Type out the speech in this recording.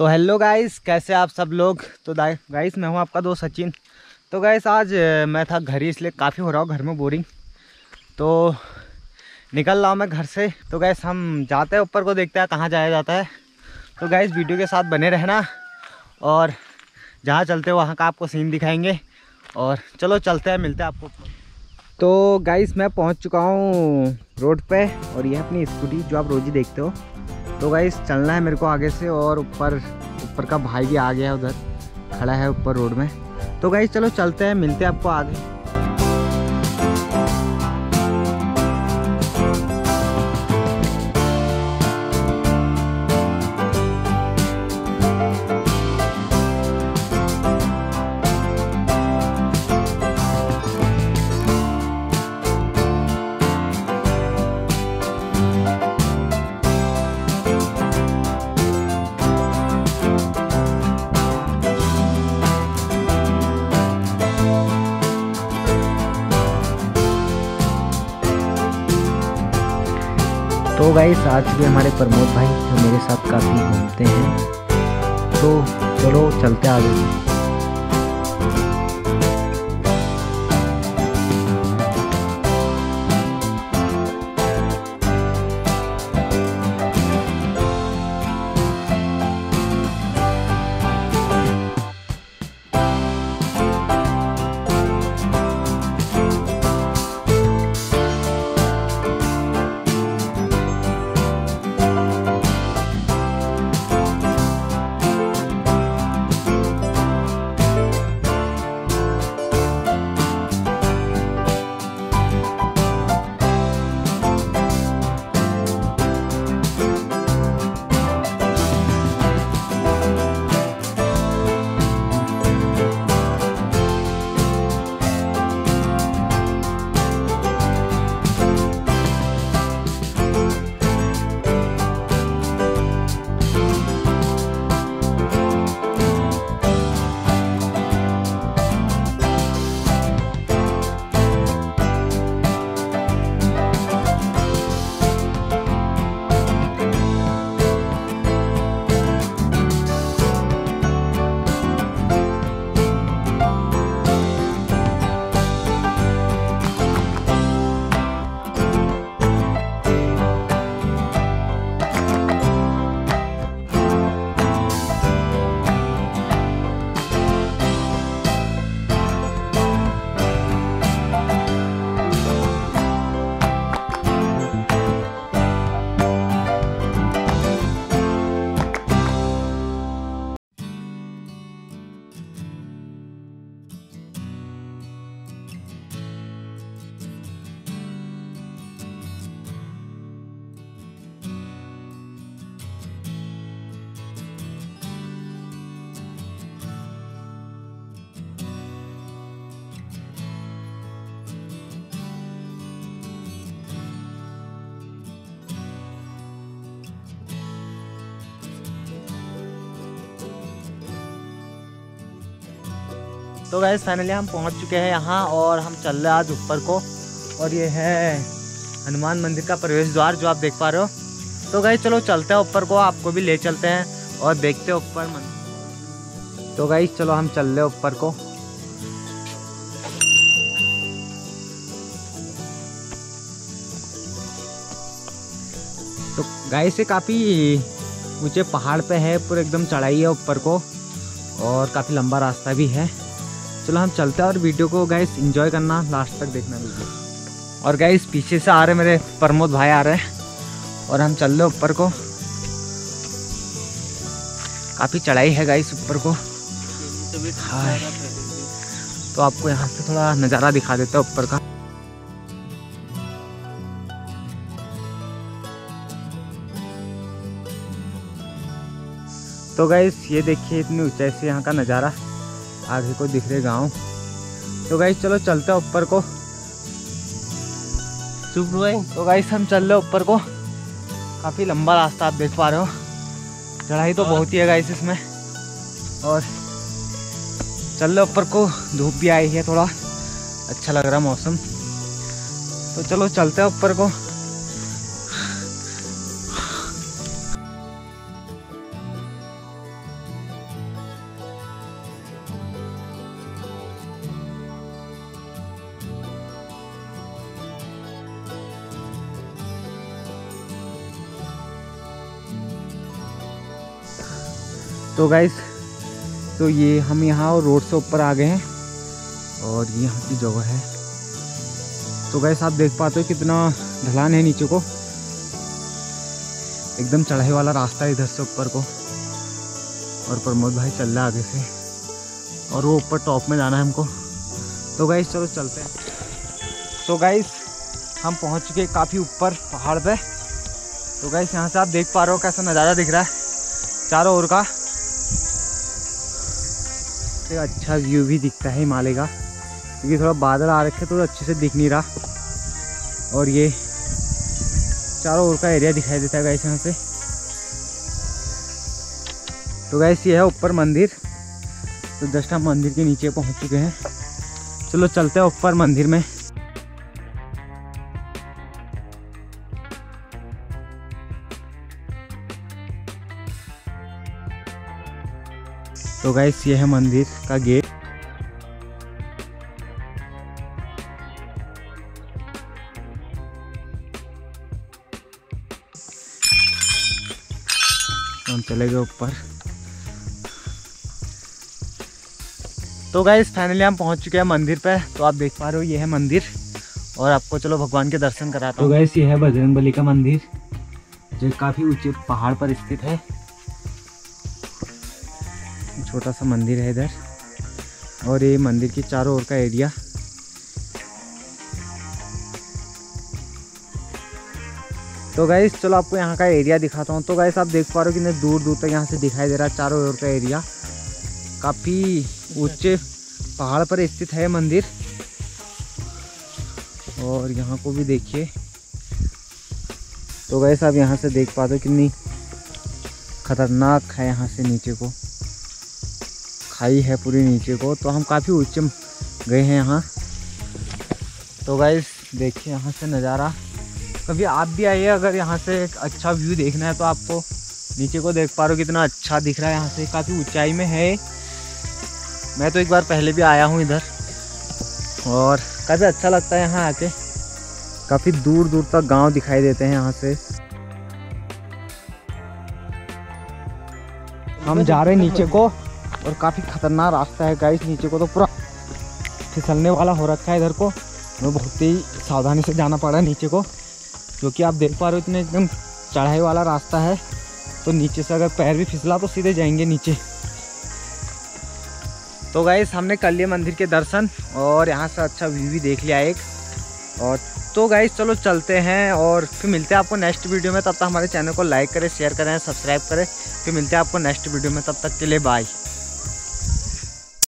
तो hello guys, कैसे आप सब लोग। तो गाइस मैं हूं आपका दोस्त सचिन। तो गाइस आज मैं था घर ही, इसलिए काफ़ी हो रहा हूँ घर में बोरिंग। तो निकल रहा हूँ मैं घर से। तो गाइस हम जाते हैं ऊपर को, देखते हैं कहाँ जाया जाता है। तो गाइस वीडियो के साथ बने रहना और जहाँ चलते हो वहाँ का आपको सीन दिखाएंगे। और चलो चलते हैं, मिलते हैं आपको। तो गाइस मैं पहुँच चुका हूँ रोड पे और ये है अपनी स्कूटी जो आप रोज़ ही देखते हो। तो गाइस चलना है मेरे को आगे से, और ऊपर का भाई भी आ गया है, उधर खड़ा है ऊपर रोड में। तो गाइस चलो चलते हैं, मिलते हैं आपको आगे। तो गाइस आज भी हमारे प्रमोद भाई जो मेरे साथ काफ़ी घूमते हैं। तो चलो चलते आगे। तो गाइस फाइनली हम पहुंच चुके हैं यहाँ और हम चल रहे हैं आज ऊपर को। और ये है हनुमान मंदिर का प्रवेश द्वार जो आप देख पा रहे हो। तो गाइस चलो चलते हैं ऊपर को, आपको भी ले चलते हैं और देखते हैं ऊपर मंदिर। तो गाइस चलो हम चल रहे हैं ऊपर को। तो गाइस ये काफ़ी ऊंचे पहाड़ पे है, पूरा एकदम चढ़ाई है ऊपर को और काफ़ी लंबा रास्ता भी है। चलो हम चलते हैं और वीडियो को गाइस एंजॉय करना, लास्ट तक देखना वीडियो। और गाइस पीछे से आ रहे मेरे प्रमोद भाई आ रहे हैं और हम चल रहे ऊपर को। काफ़ी चढ़ाई है गाइस ऊपर को। हाय, तो आपको यहाँ से थोड़ा नज़ारा दिखा देता है ऊपर का। तो गाइस ये देखिए इतनी ऊंचाई से यहाँ का नज़ारा, आगे को दिख रहे गांव। तो गाइस चलो चलते हैं ऊपर को। तो गाइस हम चल रहे ऊपर को, काफ़ी लंबा रास्ता आप देख पा रहे हो। चढ़ाई तो बहुत ही है गाइस इसमें। और चल रहे ऊपर को, धूप भी आई है, थोड़ा अच्छा लग रहा मौसम। तो चलो चलते हैं ऊपर को। तो गाइस तो ये हम यहाँ रोड से ऊपर आ गए हैं और ये यहाँ की जगह है। तो गाइस आप देख पाते हो कितना ढलान है नीचे को, एकदम चढ़ाई वाला रास्ता है इधर से ऊपर को। और प्रमोद भाई चल रहा है आगे से और वो ऊपर टॉप में जाना है हमको। तो गाइस चलो चलते हैं। तो गाइस हम पहुंच चुके काफ़ी ऊपर पहाड़ पे। तो गाइस यहाँ से आप देख पा रहे हो कैसा नज़ारा दिख रहा है चारों ओर का। एक अच्छा व्यू भी दिखता है हिमालय का, क्योंकि थोड़ा बादल आ रखे तो अच्छे से दिख नहीं रहा। और ये चारों ओर का एरिया दिखाई देता है गाइस यहाँ से। तो गाइस ये है ऊपर मंदिर। तो जस्ट हम मंदिर के नीचे पहुँच चुके हैं। चलो चलते हैं ऊपर मंदिर में। तो गाइस ये है मंदिर का गेट। हम चले गए ऊपर। तो गाइस फाइनली हम पहुंच चुके हैं मंदिर पे। तो आप देख पा रहे हो ये है मंदिर और आपको चलो भगवान के दर्शन कराता हूँ। तो गाइस ये है बजरंगबली का मंदिर जो काफ़ी ऊंचे पहाड़ पर स्थित है। छोटा सा मंदिर है इधर और ये मंदिर के चारों ओर का एरिया। तो गाइस चलो आपको यहाँ का एरिया दिखाता हूँ। तो गाइस आप देख पा रहे हो कितने दूर दूर तक यहाँ से दिखाई दे रहा है चारों ओर का एरिया। काफ़ी ऊंचे पहाड़ पर स्थित है मंदिर। और यहाँ को भी देखिए। तो गाइस आप यहाँ से देख पाते हो कितनी खतरनाक है यहाँ से नीचे को, खाई है पूरी नीचे को। तो हम काफ़ी ऊंचे गए हैं यहाँ। तो गाइस देखिए यहाँ से नज़ारा। कभी आप भी आइए, अगर यहाँ से एक अच्छा व्यू देखना है तो आपको नीचे को देख पा रहे हो कितना अच्छा दिख रहा है यहाँ से। काफ़ी ऊंचाई में है। मैं तो एक बार पहले भी आया हूँ इधर और काफ़ी अच्छा लगता है यहाँ आके। काफ़ी दूर दूर तक गांव दिखाई देते हैं यहाँ से। हम जा रहे हैं नीचे को और काफ़ी खतरनाक रास्ता है गाइस। नीचे को तो पूरा फिसलने वाला हो रखा है इधर को। हमें बहुत ही सावधानी से जाना पड़ा है नीचे को, क्योंकि आप देख पा रहे हो इतने एकदम चढ़ाई वाला रास्ता है। तो नीचे से अगर पैर भी फिसला तो सीधे जाएंगे नीचे। तो गाइस हमने कर लिए मंदिर के दर्शन और यहाँ से अच्छा व्यू भी देख लिया एक। और तो गाइस चलो चलते हैं और फिर मिलते हैं आपको नेक्स्ट वीडियो में। तब तक हमारे चैनल को लाइक करें, शेयर करें, सब्सक्राइब करें। फिर मिलते हैं आपको नेक्स्ट वीडियो में। तब तक के लिए बाय।